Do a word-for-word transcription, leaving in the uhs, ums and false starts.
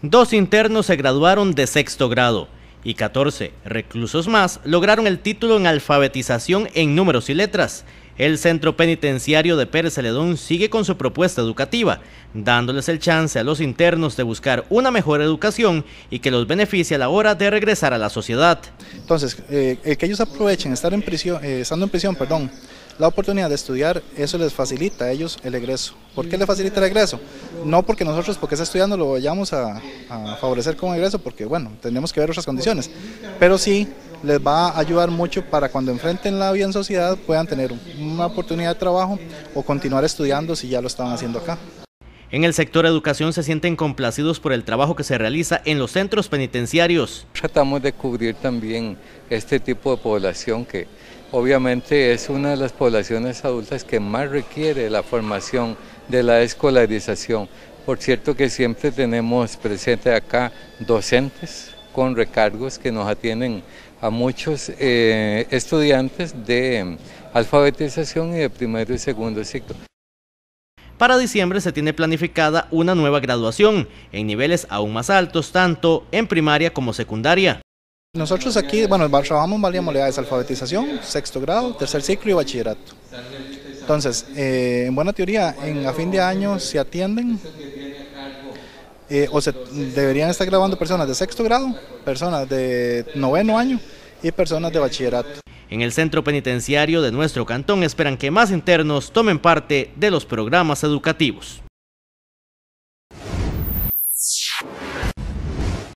Dos internos se graduaron de sexto grado y catorce reclusos más lograron el título en alfabetización en números y letras. El centro penitenciario de Pérez Celedón sigue con su propuesta educativa, dándoles el chance a los internos de buscar una mejor educación y que los beneficie a la hora de regresar a la sociedad. Entonces, eh, el que ellos aprovechen estar en prisión, eh, estando en prisión, perdón, la oportunidad de estudiar, eso les facilita a ellos el egreso. ¿Por qué les facilita el egreso? No porque nosotros, porque está estudiando, lo vayamos a, a favorecer con egreso, porque bueno, tenemos que ver otras condiciones, pero sí les va a ayudar mucho para cuando enfrenten la vida en sociedad puedan tener una oportunidad de trabajo o continuar estudiando si ya lo estaban haciendo acá. En el sector educación se sienten complacidos por el trabajo que se realiza en los centros penitenciarios. Tratamos de cubrir también este tipo de población que obviamente es una de las poblaciones adultas que más requiere la formación de la escolarización. Por cierto que siempre tenemos presente acá docentes con recargos que nos atienden a muchos eh, estudiantes de alfabetización y de primero y segundo ciclo. Para diciembre se tiene planificada una nueva graduación en niveles aún más altos, tanto en primaria como secundaria. Nosotros aquí, bueno, trabajamos varias modalidades: alfabetización, sexto grado, tercer ciclo y bachillerato. Entonces, eh, en buena teoría, en, a fin de año se atienden eh, o se deberían estar graduando personas de sexto grado, personas de noveno año y personas de bachillerato. En el centro penitenciario de nuestro cantón esperan que más internos tomen parte de los programas educativos.